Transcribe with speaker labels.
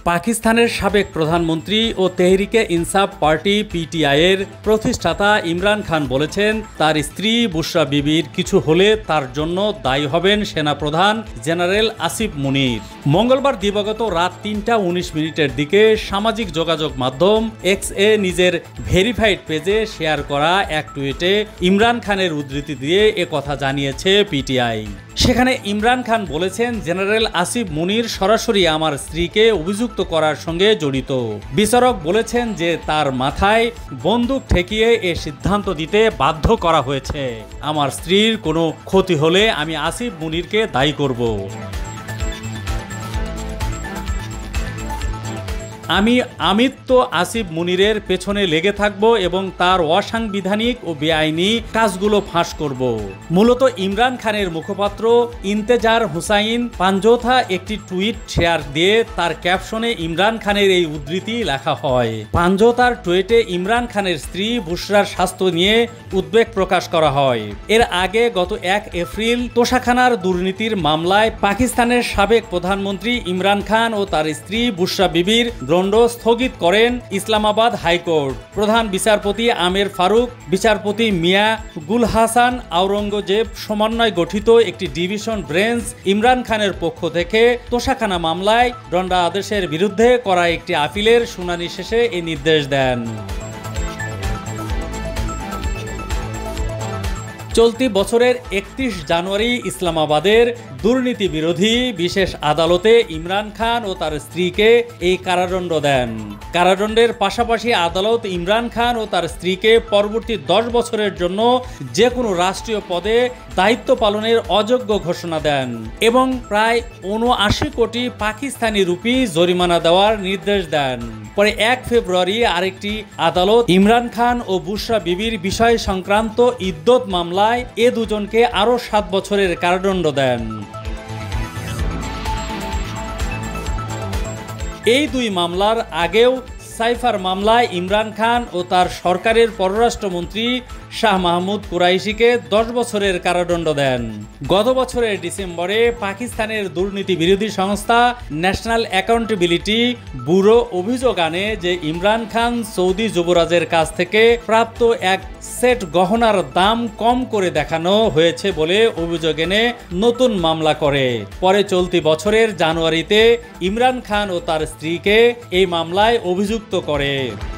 Speaker 1: পাকিস্তানের সাবেক প্রধানমন্ত্রী ও তেহরিকে ইনসাফ পার্টি পিটিআইয়ের প্রতিষ্ঠাতা ইমরান খান বলেছেন, তার স্ত্রী বুশরা বিবির কিছু হলে তার জন্য দায়ী হবেন সেনাপ্রধান জেনারেল আসিফ মুনির। মঙ্গলবার দিবাগত রাত ৩টা ১৯ দিকে সামাজিক যোগাযোগ মাধ্যম এক্স এ নিজের ভেরিফাইড পেজে শেয়ার করা এক টুইটে ইমরান খানের উদ্ধৃতি দিয়ে একথা জানিয়েছে পিটিআই। সেখানে ইমরান খান বলেছেন, জেনারেল আসিফ মুনির সরাসরি আমার স্ত্রীকে অভিযুক্ত করার সঙ্গে জড়িত। বিচারক বলেছেন যে তার মাথায় বন্দুক ঠেকিয়ে এ সিদ্ধান্ত দিতে বাধ্য করা হয়েছে। আমার স্ত্রীর কোনো ক্ষতি হলে আমি আসিফ মুনিরকে দায়ী করব। আমি আমৃত্য আসিফ মুনিরের পেছনে লেগে থাকব এবং তার অসাংবিধানিক ও বেআইনি কাজগুলো ফাঁস করব। মূলত ইমরান খানের মুখপাত্র ইন্তেজার হুসাইন পাঞ্জোথা একটি টুইট শেয়ার দিয়ে তার ক্যাপশনে ইমরান খানের এই উদ্ধৃতি লেখা হয়। পাঞ্জোথার টুইটে ইমরান খানের স্ত্রী বুশরার স্বাস্থ্য নিয়ে উদ্বেগ প্রকাশ করা হয়। এর আগে গত ১ এপ্রিল তোষাখানার দুর্নীতির মামলায় পাকিস্তানের সাবেক প্রধানমন্ত্রী ইমরান খান ও তার স্ত্রী বুশরা বিবির স্থগিত করেন ইসলামাবাদ হাইকোর্ট। প্রধান বিচারপতি আমের ফারুক, বিচারপতি মিয়া গুল হাসান আওরঙ্গজেব সমন্বয় গঠিত একটি ডিভিশন বেঞ্চ ইমরান খানের পক্ষ থেকে তোষাখানা মামলায় দণ্ডাদেশের বিরুদ্ধে করা একটি আপিলের শুনানি শেষে এই নির্দেশ দেন। চলতি বছরের ৩১ জানুয়ারি ইসলামাবাদের দুর্নীতি বিরোধী বিশেষ আদালতে ইমরান খান ও তার স্ত্রীকে এই কারাদণ্ড দেন। কারাদণ্ডের পাশাপাশি আদালত ইমরান খান ও তার স্ত্রীকে পরবর্তী ১০ বছরের জন্য যে কোনো রাষ্ট্রীয় পদে দায়িত্ব পালনের অযোগ্য ঘোষণা দেন এবং প্রায় ৭৯ কোটি পাকিস্তানি রুপি জরিমানা দেওয়ার নির্দেশ দেন। পরে ১ ফেব্রুয়ারি আরেকটি আদালত ইমরান খান ও বুশরা বিবির বিষয় সংক্রান্ত ইদ্দত মামলায় এ দুজনকে আরও ৭ বছরের কারাদণ্ড দেন। এই দুই মামলার আগেও সাইফার মামলায় ইমরান খান ও তার সরকারের পররাষ্ট্রমন্ত্রী শাহ মাহমুদ কুরাইশিকে ১০ বছরের কারাদণ্ড দেন। গত বছরের ডিসেম্বরে পাকিস্তানের দুর্নীতি বিরোধী সংস্থা ন্যাশনাল অ্যাকাউন্টেবিলিটি ব্যুরো অভিযোগ আনে যে ইমরান খান সৌদি যুবরাজের কাছ থেকে প্রাপ্ত এক সেট গহনার দাম কম করে দেখানো হয়েছে বলে অভিযোগ এনে নতুন মামলা করে। পরে চলতি বছরের জানুয়ারিতে ইমরান খান ও তার স্ত্রীকে এই মামলায় অভিযুক্ত করে।